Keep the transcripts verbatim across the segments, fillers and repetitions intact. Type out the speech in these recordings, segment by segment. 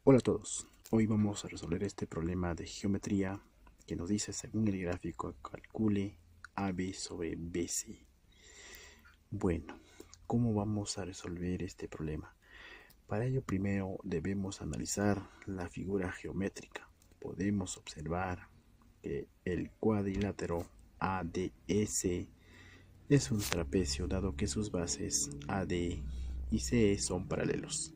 Hola a todos, hoy vamos a resolver este problema de geometría que nos dice, según el gráfico, calcule A B sobre B C. Bueno, ¿cómo vamos a resolver este problema? Para ello primero debemos analizar la figura geométrica. Podemos observar que el cuadrilátero A D S es un trapecio, dado que sus bases A D y C E son paralelos.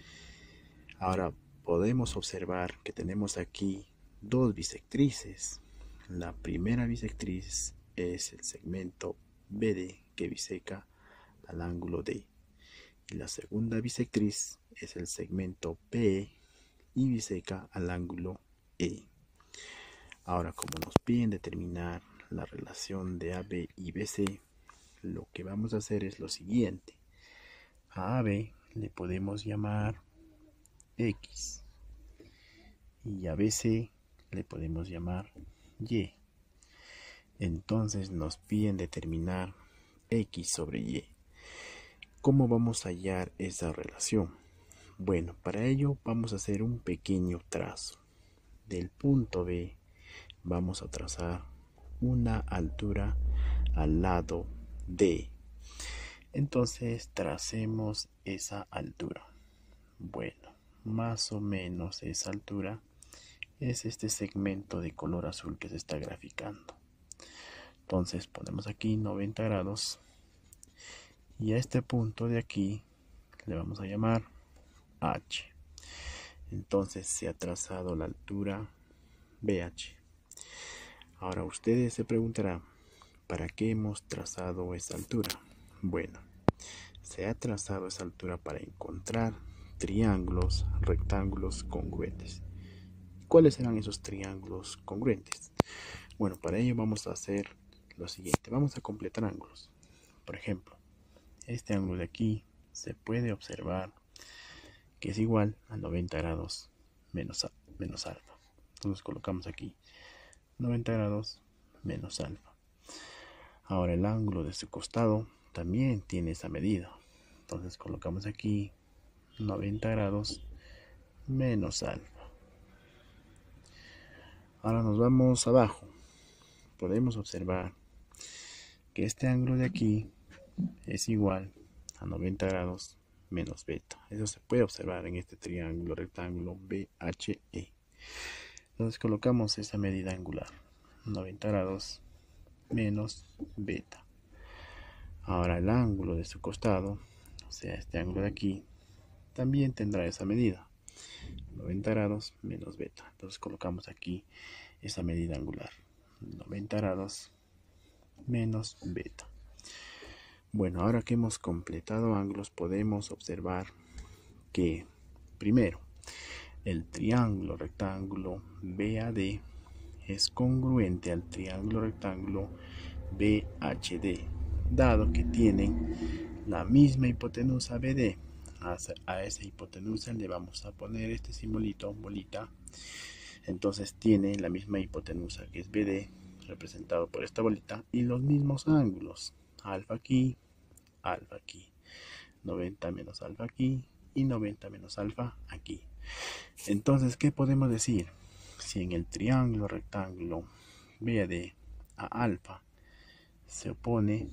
Ahora podemos observar que tenemos aquí dos bisectrices. La primera bisectriz es el segmento B D que biseca al ángulo D. Y la segunda bisectriz es el segmento P E y biseca al ángulo E. Ahora, como nos piden determinar la relación de A B y B C, lo que vamos a hacer es lo siguiente. A A B le podemos llamar X. Y a B C le podemos llamar Y. Entonces nos piden determinar X sobre Y. ¿Cómo vamos a hallar esa relación? Bueno, para ello vamos a hacer un pequeño trazo. Del punto B vamos a trazar una altura al lado D. Entonces tracemos esa altura. Bueno, más o menos esa altura es este segmento de color azul que se está graficando. Entonces ponemos aquí noventa grados y a este punto de aquí le vamos a llamar H. Entonces se ha trazado la altura B H. Ahora ustedes se preguntarán, ¿para qué hemos trazado esa altura? Bueno, se ha trazado esa altura para encontrar triángulos, rectángulos congruentes. ¿Cuáles serán esos triángulos congruentes? Bueno, para ello vamos a hacer lo siguiente. Vamos a completar ángulos. Por ejemplo, este ángulo de aquí se puede observar que es igual a noventa grados menos, menos alfa. Entonces colocamos aquí noventa grados menos alfa. Ahora el ángulo de su costado también tiene esa medida. Entonces colocamos aquí noventa grados menos alfa. Ahora nos vamos abajo. Podemos observar que este ángulo de aquí es igual a noventa grados menos beta. Eso se puede observar en este triángulo rectángulo B H E. Entonces colocamos esa medida angular, noventa grados menos beta. Ahora el ángulo de su costado, o sea este ángulo de aquí, también tendrá esa medida, noventa grados menos beta. Entonces colocamos aquí esa medida angular, noventa grados menos beta. Bueno, ahora que hemos completado ángulos, podemos observar que, primero, el triángulo rectángulo B A D es congruente al triángulo rectángulo B H D, dado que tienen la misma hipotenusa B D. A esa hipotenusa le vamos a poner este simbolito, bolita. Entonces tiene la misma hipotenusa que es B D, representado por esta bolita, y los mismos ángulos, alfa aquí, alfa aquí, noventa menos alfa aquí y noventa menos alfa aquí. Entonces, ¿qué podemos decir? Si en el triángulo rectángulo B A D a alfa se opone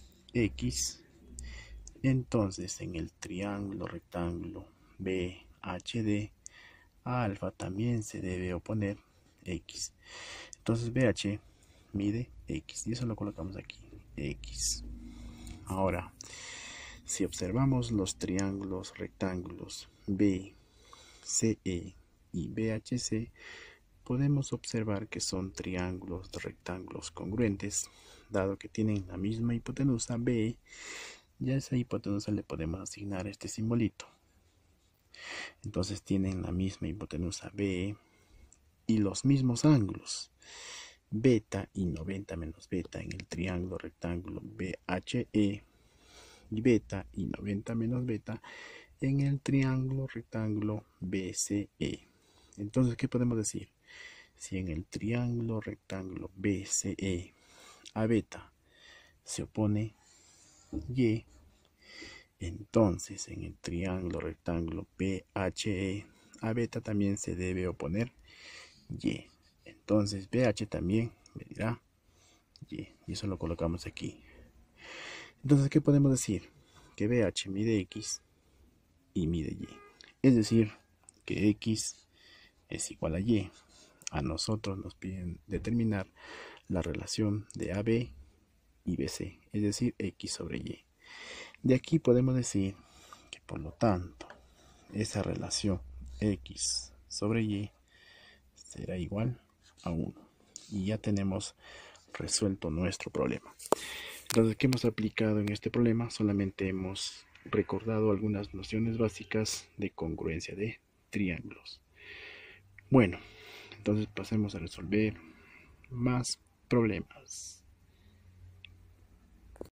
X, entonces en el triángulo rectángulo B H D a alfa también se debe oponer X. Entonces B H mide X y eso lo colocamos aquí, X. Ahora, si observamos los triángulos rectángulos B C E y B H C, podemos observar que son triángulos de rectángulos congruentes, dado que tienen la misma hipotenusa B, y a esa hipotenusa le podemos asignar este simbolito. Entonces tienen la misma hipotenusa B y los mismos ángulos, beta y noventa menos beta en el triángulo rectángulo B H E y beta y noventa menos beta en el triángulo rectángulo B C E. Entonces, ¿qué podemos decir? Si en el triángulo rectángulo B C E a beta se opone Y, entonces en el triángulo rectángulo B H E a beta también se debe oponer y. Entonces B H también me dirá y. Y eso lo colocamos aquí. Entonces, ¿qué podemos decir? Que B H mide X y mide Y. Es decir, que X es igual a Y. A nosotros nos piden determinar la relación de A B y B C, es decir, X sobre Y. De aquí podemos decir que por lo tanto esa relación X sobre Y será igual a uno. Y ya tenemos resuelto nuestro problema. Entonces, ¿qué hemos aplicado en este problema? Solamente hemos recordado algunas nociones básicas de congruencia de triángulos. Bueno, entonces pasemos a resolver más problemas.